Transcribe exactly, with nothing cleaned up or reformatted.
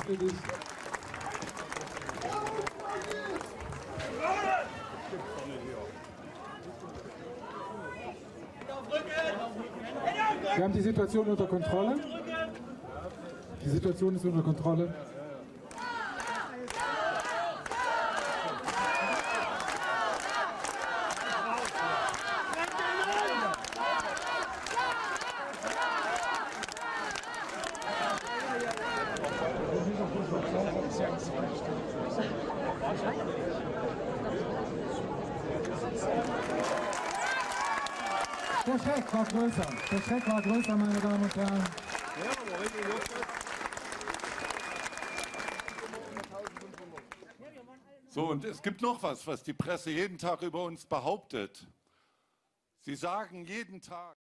für dich. Wir haben die Situation unter Kontrolle. Die Situation ist unter Kontrolle. Der Schreck war größer. Der Schreck war größer, meine Damen und Herren. So, und es gibt noch was, was die Presse jeden Tag über uns behauptet. Sie sagen jeden Tag...